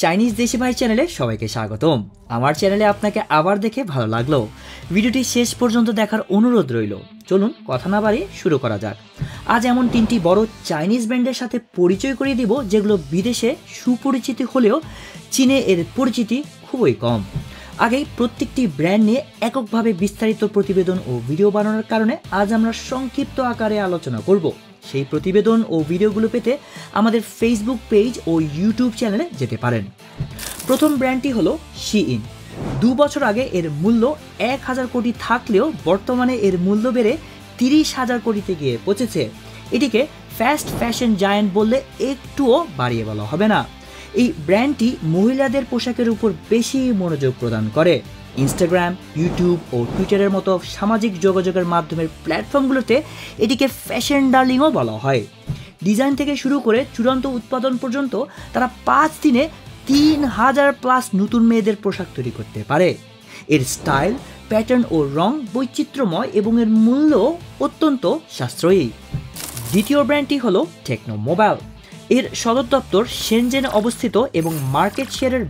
Chinese দেশি ভাই চ্যানেলে সবাইকে স্বাগতম। আমার চ্যানেলে আপনাকে আবার দেখে ভালো লাগলো। ভিডিওটি শেষ পর্যন্ত দেখার অনুরোধ রইল। চলুন কথা না বাড়িয়ে শুরু করা যাক। আজ এমন তিনটি বড় চাইনিজ ব্র্যান্ডের সাথে পরিচয় করিয়ে দিব যেগুলো বিদেশে সুপরিচিত হলেও চীনে এর পরিচিতি খুবই কম। আগেই প্রত্যেকটি ব্র্যান্ড নিয়ে এককভাবে বিস্তারিত প্রতিবেদন ও ভিডিও বানানোর কারণে আজ আমরা সংক্ষিপ্ত আকারে আলোচনা করব। সেই প্রতিবেদন ও ভিডিওগুলো পেতে আমাদের ফেসবুক পেজ ও ইউটিউব চ্যানেলে যেতে পারেন। প্রথম ব্র্যান্ডটি হলো Shein। 2 বছর আগে এর মূল্য 1000 কোটি থাকলেও বর্তমানে এর মূল্য বেড়ে 30,000 কোটিতে গিয়ে পৌঁছেছে। এটিকে ফাস্ট ফ্যাশন জায়ান্ট বললে একটুও বাড়িয়ে বলা হবে না। এই ব্র্যান্ডটি মহিলাদের পোশাকের উপর বেশি মনোযোগ প্রদান করে। ইনস্টাগ্রাম, ইউটিউব ও টুইটারের মতো সামাজিক যোগাযোগের মাধ্যমের প্ল্যাটফর্মগুলোতে এটিকে ফ্যাশন ডার্লিংও বলা হয়। ডিজাইন থেকে শুরু করে চূড়ান্ত উৎপাদন পর্যন্ত তারা 5 দিনে 3000+ নতুন মেয়েদের পোশাক তৈরি করতে পারে। এর স্টাইল, প্যাটার্ন ও রং বৈচিত্র্যময় এবং এর মূল্য অত্যন্ত সাশ্রয়ী। দ্বিতীয় ব্র্যান্ডটি হলো টেকনো মোবাইল। এর সদর দপ্তর শেনজেনে অবস্থিত এবং মার্কেট শেয়ারের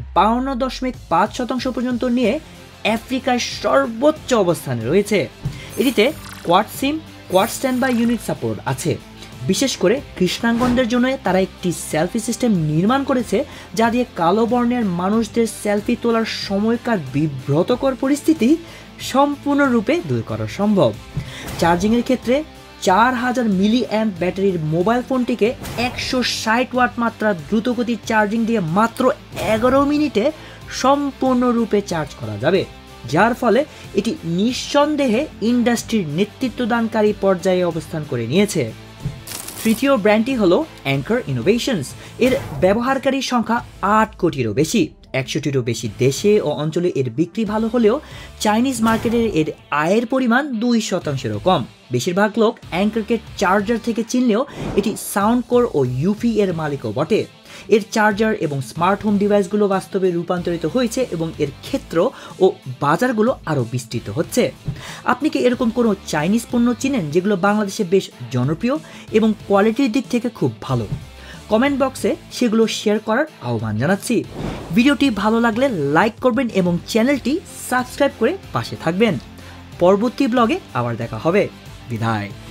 52.5% পর্যন্ত নিয়ে আফ্রিকার সর্বোচ্চ অবস্থানে রয়েছে। এটিতে quad SIM, quad standby unit support আছে। বিশেষ করে কৃষ্ণাঙ্গনদের জন্য তারা একটি সেলফি সিস্টেম নির্মাণ করেছে যা দিয়ে কালো বর্ণের মানুষদের সেলফি তোলার সময়কার বিব্রতকর পরিস্থিতি সম্পূর্ণরূপে দূর করা সম্ভব। চার্জিংয়ের ক্ষেত্রে 4000 মিলি অ্যাম্প ব্যাটারির মোবাইল ফোনটিকে 160 ওয়াট মাত্রা দ্রুতগতির চার্জিং দিয়ে মাত্র 11 মিনিটে সম্পূর্ণরূপে চার্জ করা যাবে, যার ফলে এটি নিঃসন্দেহে ইন্ডাস্ট্রির নেতৃত্বদানকারী পর্যায়ে অবস্থান করে নিয়েছে। তৃতীয় ব্র্যান্ডটি হলো অ্যাঙ্কার ইনোভেশনস। এর ব্যবহারকারীর সংখ্যা 8 কোটিরও বেশি। 100টিরও বেশি দেশে ও অঞ্চলে এর বিক্রি ভালো হলেও চাইনিজ মার্কেটের এর আয়ের পরিমাণ 2%-এরও কম। বেশিরভাগ লোক অ্যাঙ্কারকে চার্জার থেকে চিনলেও এটি সাউন্ড কোর ও ইউফি এর মালিকও বটে। এর চার্জার এবং স্মার্ট হোম ডিভাইসগুলো বাস্তবে রূপান্তরিত হয়েছে এবং এর ক্ষেত্র ও বাজারগুলো আরও বিস্তৃত হচ্ছে। আপনি কি এরকম কোনো চাইনিজ পণ্য চিনেন যেগুলো বাংলাদেশে বেশ জনপ্রিয় এবং কোয়ালিটির দিক থেকে খুব ভালো? কমেন্ট বক্সে সেগুলো শেয়ার করার আহ্বান জানাচ্ছি। ভিডিওটি ভালো লাগলে লাইক করবেন এবং চ্যানেলটি সাবস্ক্রাইব করে পাশে থাকবেন। পরবর্তী ব্লগে আবার দেখা হবে। বিদায়।